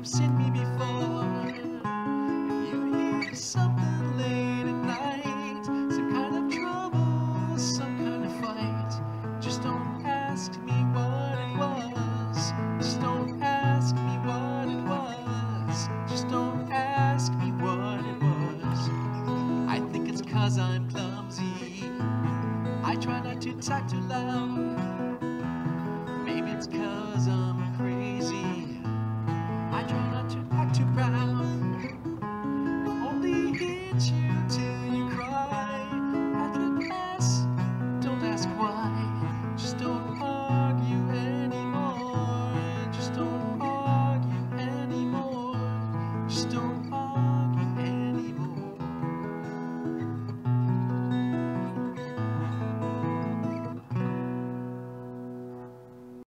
seen me before. If you hear something late at night, some kind of trouble, some kind of fight, just don't ask me what it was. Just don't ask me what it was. Just don't ask me what it was. I think it's 'cause I'm clumsy. I try not to talk too loud. Maybe it's 'cause